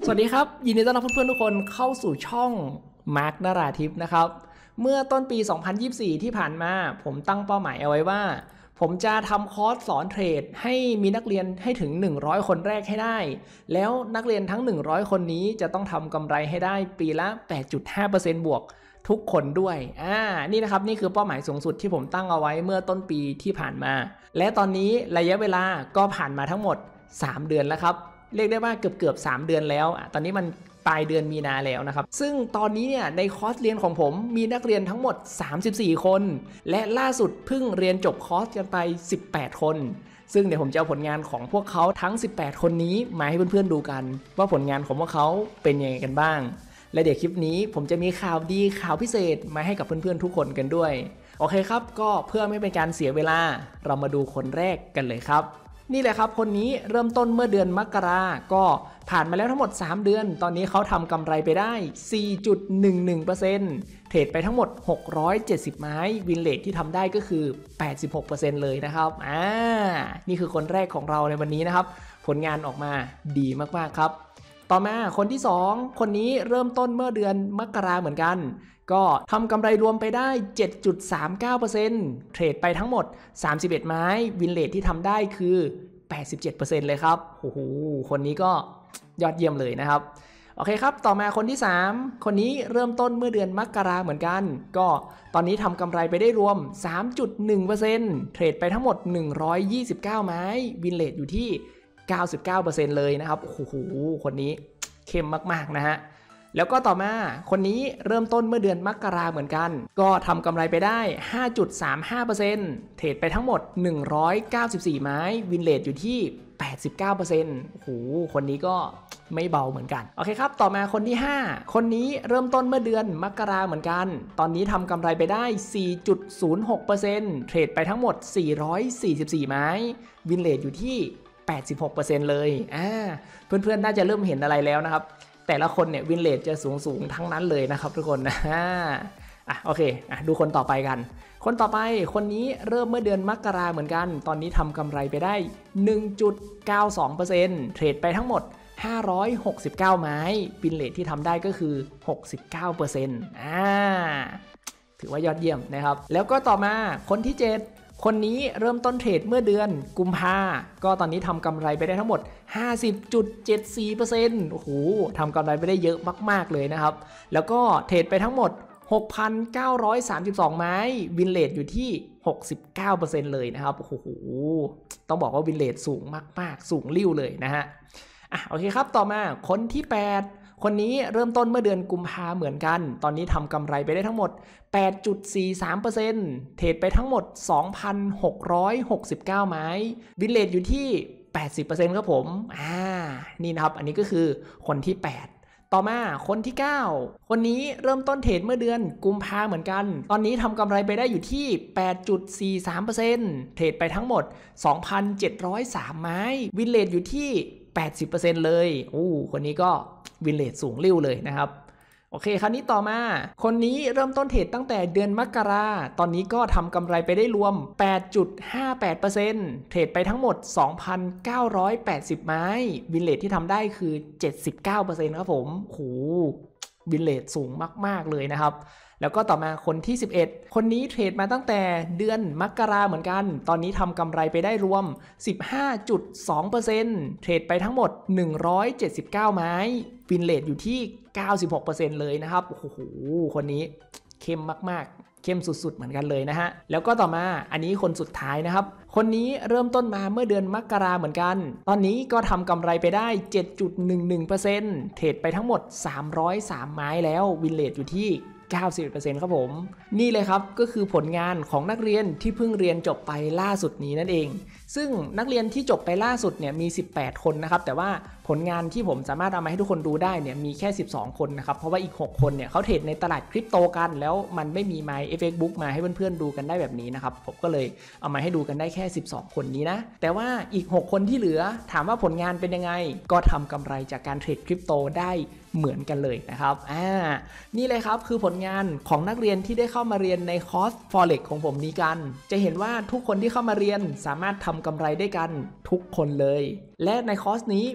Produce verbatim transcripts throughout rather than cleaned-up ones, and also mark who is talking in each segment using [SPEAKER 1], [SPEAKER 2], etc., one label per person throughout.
[SPEAKER 1] สวัสดีครับยินดีต้อนรับเพื่อนๆทุกคนเข้าสู่ช่องมาร์คนราธิปนะครับเมื่อต้นปีสองพันยี่สิบสี่ที่ผ่านมาผมตั้งเป้าหมายเอาไว้ว่าผมจะทำคอร์สสอนเทรดให้มีนักเรียนให้ถึงหนึ่งร้อยคนแรกให้ได้แล้วนักเรียนทั้งหนึ่งร้อยคนนี้จะต้องทำกำไรให้ได้ปีละ แปดจุดห้าเปอร์เซ็นต์ บวกทุกคนด้วยอ่านี่นะครับนี่คือเป้าหมายสูงสุดที่ผมตั้งเอาไว้เมื่อต้นปีที่ผ่านมาและตอนนี้ระยะเวลาก็ผ่านมาทั้งหมดสามเดือนแล้วครับเรียกได้ว่าเกือบเกือบสามเดือนแล้วตอนนี้มันปลายเดือนมีนาแล้วนะครับซึ่งตอนนี้เนี่ยในคอร์สเรียนของผมมีนักเรียนทั้งหมดสามสิบสี่คนและล่าสุดเพิ่งเรียนจบคอร์สกันไปสิบแปดคนซึ่งเดี๋ยวผมจะเอาผลงานของพวกเขาทั้งสิบแปดคนนี้มาให้เพื่อนๆดูกันว่าผลงานของพวกเขาเป็นยังไงกันบ้างและเดี๋ยวคลิปนี้ผมจะมีข่าวดีข่าวพิเศษมาให้กับเพื่อนๆทุกคนกันด้วยโอเคครับก็เพื่อไม่เป็นการเสียเวลาเรามาดูคนแรกกันเลยครับนี่แหละครับคนนี้เริ่มต้นเมื่อเดือนมกราก็ผ่านมาแล้วทั้งหมดสามเดือนตอนนี้เขาทำกำไรไปได้ สี่จุดหนึ่งหนึ่งเปอร์เซ็นต์ เทรดไปทั้งหมดหกร้อยเจ็ดสิบไม้วินเรทที่ทำได้ก็คือ แปดสิบหกเปอร์เซ็นต์ เลยนะครับอ่านี่คือคนแรกของเราในวันนี้นะครับผลงานออกมาดีมากๆครับต่อมาคนที่สองคนนี้เริ่มต้นเมื่อเดือนมกราเหมือนกันก็ทำกำไรรวมไปได้ เจ็ดจุดสามเก้าเปอร์เซ็นต์ เทรดไปทั้งหมดสามสิบเอ็ดไม้วินเรทที่ทำได้คือ แปดสิบเจ็ดเปอร์เซ็นต์ เลยครับโอ้โหคนนี้ก็ยอดเยี่ยมเลยนะครับโอเคครับต่อมาคนที่สามคนนี้เริ่มต้นเมื่อเดือนมกราเหมือนกันก็ตอนนี้ทำกำไรไปได้รวม สามจุดหนึ่งเปอร์เซ็นต์ เทรดไปทั้งหมดหนึ่งร้อยยี่สิบเก้าไม้วินเรทอยู่ที่ เก้าสิบเก้าเปอร์เซ็นต์ เลยนะครับโอ้โหคนนี้เข้มมากๆนะฮะแล้วก็ต่อมาคนนี้เริ่มต้นเมื่อเดือนมกราเหมือนกันก็ทำกำไรไปได้ ห้าจุดสามห้าเปอร์เซ็นต์ เทรดไปทั้งหมดหนึ่งร้อยเก้าสิบสี่ไม้วินเรทอยู่ที่ แปดสิบเก้าเปอร์เซ็นต์ โอ้โหคนนี้ก็ไม่เบาเหมือนกันโอเคครับต่อมาคนที่ห้าคนนี้เริ่มต้นเมื่อเดือนมกราเหมือนกันตอนนี้ทำกำไรไปได้ สี่จุดศูนย์หกเปอร์เซ็นต์ เทรดไปทั้งหมดสี่ร้อยสี่สิบสี่ไม้วินเรทอยู่ที่ แปดสิบหกเปอร์เซ็นต์ เลยอ่าเพื่อนๆน่าจะเริ่มเห็นอะไรแล้วนะครับแต่ละคนเนี่ยวินเรทจะสูงสูงทั้งนั้นเลยนะครับทุกคนนะอ่ะโอเคอ่ะดูคนต่อไปกันคนต่อไปคนนี้เริ่มเมื่อเดือนมกราเหมือนกันตอนนี้ทำกำไรไปได้ หนึ่งจุดเก้าสองเปอร์เซ็นต์ เทรดไปทั้งหมดห้าร้อยหกสิบเก้าไม้วินเรทที่ทำได้ก็คือ หกสิบเก้าเปอร์เซ็นต์ อ่าถือว่ายอดเยี่ยมนะครับแล้วก็ต่อมาคนที่เจ็ดคนนี้เริ่มต้นเทรดเมื่อเดือนกุมภาก็ตอนนี้ทำกำไรไปได้ทั้งหมด ห้าสิบจุดเจ็ดสี่เปอร์เซ็นต์ โอ้โหทำกำไรไปได้เยอะมากๆเลยนะครับแล้วก็เทรดไปทั้งหมด หกพันเก้าร้อยสามสิบสองไม้วินเรทอยู่ที่ หกสิบเก้าเปอร์เซ็นต์ เลยนะครับโอ้โหต้องบอกว่าวินเรทสูงมากๆสูงลิ่วเลยนะฮะอ่ะโอเคครับต่อมาคนที่แปดคนนี้เริ่มต้นเมื่อเดือนกุมภาเหมือนกันตอนนี้ทำกำไรไปได้ทั้งหมด แปดจุดสี่สามเปอร์เซ็นต์ เทรดไปทั้งหมด สองพันหกร้อยหกสิบเก้าไม้วินเรทอยู่ที่ แปดสิบเปอร์เซ็นต์ ครับผมอ่านี่นะครับอันนี้ก็คือคนที่แปดต่อมาคนที่เก้าคนนี้เริ่มต้นเทรดเมื่อเดือนกุมภาเหมือนกันตอนนี้ทำกำไรไปได้อยู่ที่ แปดจุดสี่สามเปอร์เซ็นต์ เทรดไปทั้งหมด สองพันเจ็ดร้อยสามไม้วินเรทอยู่ที่ แปดสิบเปอร์เซ็นต์ เลยโอ้คนนี้ก็วินเรทสูงลิ่วเลยนะครับโอเคคราวนี้ต่อมาคนนี้เริ่มต้นเทรดตั้งแต่เดือนมกราตอนนี้ก็ทำกำไรไปได้รวม แปดจุดห้าแปดเปอร์เซ็นต์ เทรดไปทั้งหมด สองพันเก้าร้อยแปดสิบไม้วินเรทที่ทำได้คือ เจ็ดสิบเก้าเปอร์เซ็นต์ ครับผมโหวินเรทสูงมากๆเลยนะครับแล้วก็ต่อมาคนที่สิบเอ็ดคนนี้เทรดมาตั้งแต่เดือนมกราเหมือนกันตอนนี้ทำกำไรไปได้รวม สิบห้าจุดสองเปอร์เซ็นต์ เทรดไปทั้งหมดหนึ่งร้อยเจ็ดสิบเก้าไม้วินเรทอยู่ที่ เก้าสิบหกเปอร์เซ็นต์ เลยนะครับโอ้โหคนนี้เข้มมากๆเข้มสุดๆเหมือนกันเลยนะฮะแล้วก็ต่อมาอันนี้คนสุดท้ายนะครับคนนี้เริ่มต้นมาเมื่อเดือนมกราเหมือนกันตอนนี้ก็ทำกำไรไปได้ เจ็ดจุดหนึ่งหนึ่งเปอร์เซ็นต์ เทรดไปทั้งหมดสามร้อยสามไม้แล้ววินเรทอยู่ที่เก้าสิบเปอร์เซ็นต์ ครับผมนี่เลยครับก็คือผลงานของนักเรียนที่เพิ่งเรียนจบไปล่าสุดนี้นั่นเองซึ่งนักเรียนที่จบไปล่าสุดเนี่ยมีสิบแปดคนนะครับแต่ว่าผลงานที่ผมสามารถเอามาให้ทุกคนดูได้เนี่ยมีแค่สิบสองคนนะครับเพราะว่าอีกหกคนเนี่ยเขาเทรดในตลาดคริปโตกันแล้วมันไม่มีไมค์ เอฟ เอ็กซ์ Book มาให้เพื่อนๆดูกันได้แบบนี้นะครับผมก็เลยเอามาให้ดูกันได้แค่สิบสองคนนี้นะแต่ว่าอีกหกคนที่เหลือถามว่าผลงานเป็นยังไงก็ทำกำไรจากการเทรดคริปโตได้เหมือนกันเลยนะครับอ่านี่เลยครับคือผลงานของนักเรียนที่ได้เข้ามาเรียนในคอร์ส Forex ของผมนี้กันจะเห็นว่าทุกคนที่เข้ามาเรียนสามารถทำกำไรได้กันทุกคนเลยและในคอร์สนี้มีส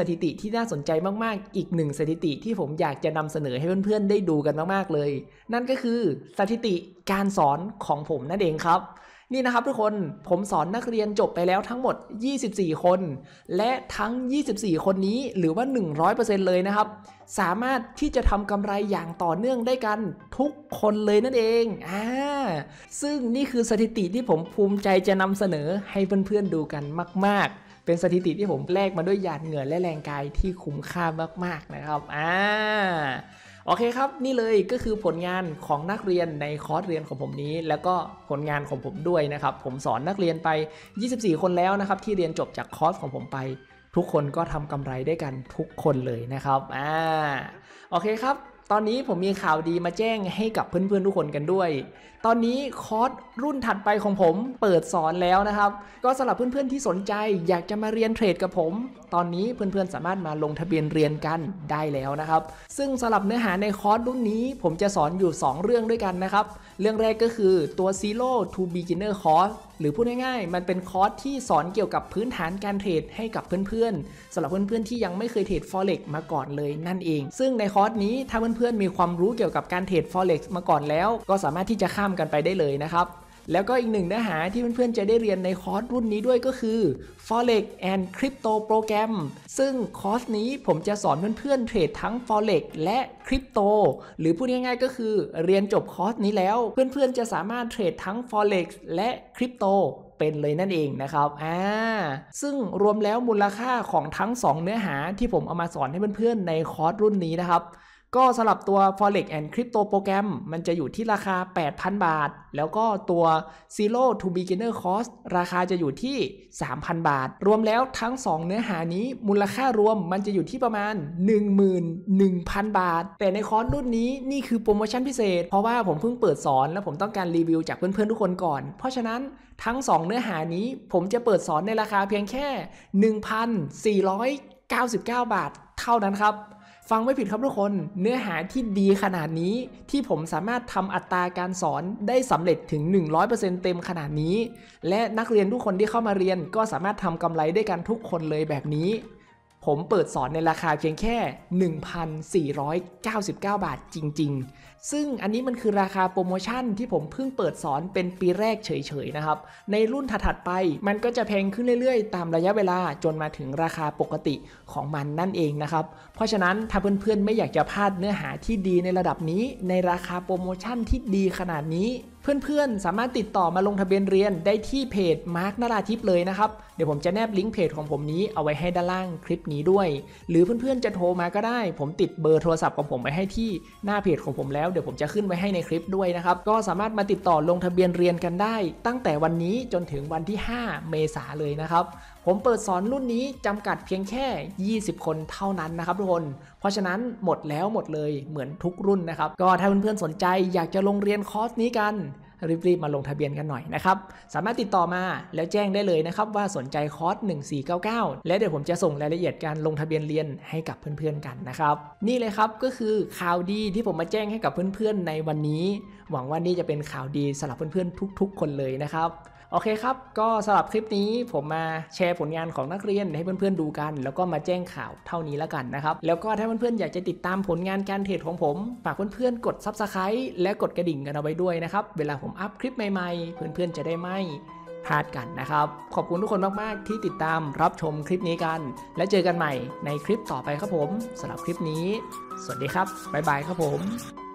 [SPEAKER 1] ถิติที่น่าสนใจมากๆอีกหนึ่งสถิติที่ผมอยากจะนำเสนอให้เพื่อนๆได้ดูกันมากๆเลยนั่นก็คือสถิติการสอนของผมนั่นเองครับนี่นะครับทุกคนผมสอนนักเรียนจบไปแล้วทั้งหมดยี่สิบสี่คนและทั้งยี่สิบสี่คนนี้หรือว่า หนึ่งร้อยเปอร์เซ็นต์ เลยนะครับสามารถที่จะทำกำไรอย่างต่อเนื่องได้กันทุกคนเลยนั่นเองอ่าซึ่งนี่คือสถิติที่ผมภูมิใจจะนำเสนอให้เพื่อนๆดูกันมากๆเป็นสถิติที่ผมแลกมาด้วยหยาดเหงื่อและแรงกายที่คุ้มค่ามากๆนะครับอ่าโอเคครับนี่เลยก็คือผลงานของนักเรียนในคอร์สเรียนของผมนี้แล้วก็ผลงานของผมด้วยนะครับผมสอนนักเรียนไปยี่สิบสี่คนแล้วนะครับที่เรียนจบจากคอร์สของผมไปทุกคนก็ทำกำไรได้กันทุกคนเลยนะครับอ่าโอเคครับตอนนี้ผมมีข่าวดีมาแจ้งให้กับเพื่อนๆทุกคนกันด้วยตอนนี้คอร์สรุ่นถัดไปของผมเปิดสอนแล้วนะครับก็สำหรับเพื่อนๆที่สนใจอยากจะมาเรียนเทรดกับผมตอนนี้เพื่อนๆสามารถมาลงทะเบียนเรียนกันได้แล้วนะครับซึ่งสำหรับเนื้อหาในคอร์สรุ่นนี้ผมจะสอนอยู่สองเรื่องด้วยกันนะครับเรื่องแรกก็คือตัว Zero to Beginner Course หรือพูดง่ายๆมันเป็นคอร์สที่สอนเกี่ยวกับพื้นฐานการเทรดให้กับเพื่อนๆสำหรับเพื่อนๆที่ยังไม่เคยเทรด Forex มาก่อนเลยนั่นเองซึ่งในคอร์สนี้ถ้าเพื่อนๆมีความรู้เกี่ยวกับการเทรด Forex มาก่อนแล้วก็สามารถที่จะข้ามกันไปได้เลยนะครับแล้วก็อีกหนึ่งเนื้อหาที่เพื่อนๆจะได้เรียนในคอร์สรุ่นนี้ด้วยก็คือ Forex and Crypto Program ซึ่งคอร์สนี้ผมจะสอนเพื่อนๆเทรดทั้ง Forex และคริปโตหรือพูดง่ายๆก็คือเรียนจบคอร์สนี้แล้วเพื่อนๆจะสามารถเทรดทั้ง Forex และคริปโตเป็นเลยนั่นเองนะครับอ่าซึ่งรวมแล้วมูลค่าของทั้งสองเนื้อหาที่ผมเอามาสอนให้เพื่อนๆในคอร์สรุ่นนี้นะครับก็สำหรับตัว Forex and Crypto Program มันจะอยู่ที่ราคา แปดพัน บาทแล้วก็ตัว Zero to Beginner Course ราคาจะอยู่ที่ สามพัน บาทรวมแล้วทั้งสองเนื้อหานี้มูลค่ารวมมันจะอยู่ที่ประมาณ หนึ่งหมื่นหนึ่งพัน บาทแต่ในคอร์สรุ่นนี้นี่คือโปรโมชั่นพิเศษเพราะว่าผมเพิ่งเปิดสอนและผมต้องการรีวิวจากเพื่อนๆทุกคนก่อนเพราะฉะนั้นทั้งสองเนื้อหานี้ผมจะเปิดสอนในราคาเพียงแค่ หนึ่งพันสี่ร้อยเก้าสิบเก้า บาทเท่านั้นครับฟังไม่ผิดครับทุกคนเนื้อหาที่ดีขนาดนี้ที่ผมสามารถทำอัตราการสอนได้สำเร็จถึง หนึ่งร้อยเปอร์เซ็นต์ เต็มขนาดนี้และนักเรียนทุกคนที่เข้ามาเรียนก็สามารถทำกำไรได้กันทุกคนเลยแบบนี้ผมเปิดสอนในราคาเพียงแค่ หนึ่งพันสี่ร้อยเก้าสิบเก้า บาทจริงๆซึ่งอันนี้มันคือราคาโปรโมชั่นที่ผมเพิ่งเปิดสอนเป็นปีแรกเฉยๆนะครับในรุ่นถัดๆไปมันก็จะแพงขึ้นเรื่อยๆตามระยะเวลาจนมาถึงราคาปกติของมันนั่นเองนะครับเพราะฉะนั้นถ้าเพื่อนๆไม่อยากจะพลาดเนื้อหาที่ดีในระดับนี้ในราคาโปรโมชั่นที่ดีขนาดนี้เพื่อนๆสามารถติดต่อมาลงทะเบียนเรียนได้ที่เพจมาร์คนราธิปเลยนะครับเดี๋ยวผมจะแนบลิงก์เพจของผมนี้เอาไว้ให้ด้านล่างคลิปนี้ด้วยหรือเพื่อนๆจะโทรมาก็ได้ผมติดเบอร์โทรศัพท์ของผมไว้ให้ที่หน้าเพจของผมแล้วเดี๋ยวผมจะขึ้นไว้ให้ในคลิปด้วยนะครับก็สามารถมาติดต่อลงทะเบียนเรียนกันได้ตั้งแต่วันนี้จนถึงวันที่ห้าเมษายนเลยนะครับผมเปิดสอนรุ่นนี้จำกัดเพียงแค่ยี่สิบคนเท่านั้นนะครับทุกคนเพราะฉะนั้นหมดแล้วหมดเลยเหมือนทุกรุ่นนะครับก็ถ้าเพื่อนๆสนใจอยากจะลงเรียนคอร์สนี้กันรีบๆมาลงทะเบียนกันหน่อยนะครับสามารถติดต่อมาแล้วแจ้งได้เลยนะครับว่าสนใจคอร์สหนึ่งสี่เก้าเก้าและเดี๋ยวผมจะส่งรายละเอียดการลงทะเบียนเรียนให้กับเพื่อนๆกันนะครับนี่เลยครับก็คือข่าวดีที่ผมมาแจ้งให้กับเพื่อนๆในวันนี้หวังว่านี่จะเป็นข่าวดีสำหรับเพื่อนๆทุกๆคนเลยนะครับโอเคครับก็สำหรับคลิปนี้ผมมาแชร์ผลงานของนักเรียนให้เพื่อนๆดูกันแล้วก็มาแจ้งข่าวเท่านี้แล้วกันนะครับแล้วก็ถ้าเพื่อนๆอยากจะติดตามผลงานการเทรดของผมฝากเพื่อนๆกด ซับสไครบ์ และกดกระดิ่งกันเอาไว้ด้วยนะครับเวลาผมอัพคลิปใหม่ๆเพื่อนๆจะได้ไม่พลาดกันนะครับขอบคุณทุกคนมากๆที่ติดตามรับชมคลิปนี้กันและเจอกันใหม่ในคลิปต่อไปครับผมสำหรับคลิปนี้สวัสดีครับบ๊ายบายครับผม